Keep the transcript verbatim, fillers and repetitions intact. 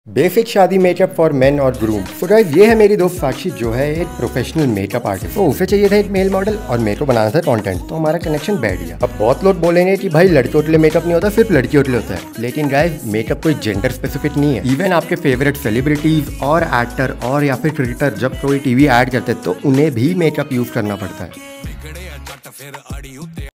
Basic शादी makeup for men और groom. So guys, ये है मेरी दोस्त साक्षी जो है एक प्रोफेशनल मेकअप आर्टिस्ट। तो उसे चाहिए था एक मेल मॉडल और मेरे को बनाना था कंटेंट, तो हमारा कनेक्शन बैठ गया। अब बहुत लोग बोलेंगे कि भाई लड़कियों के लिए मेकअप नहीं होता, सिर्फ लड़कियों के लिए होता है। लेकिन गाइस, मेकअप कोई जेंडर स्पेसिफिक नहीं है। इवन आपके फेवरेट सेलिब्रिटीज और एक्टर और या फिर क्रिकेटर जब कोई टीवी ऐड करते हैं तो उन्हें भी मेकअप यूज करना पड़ता है।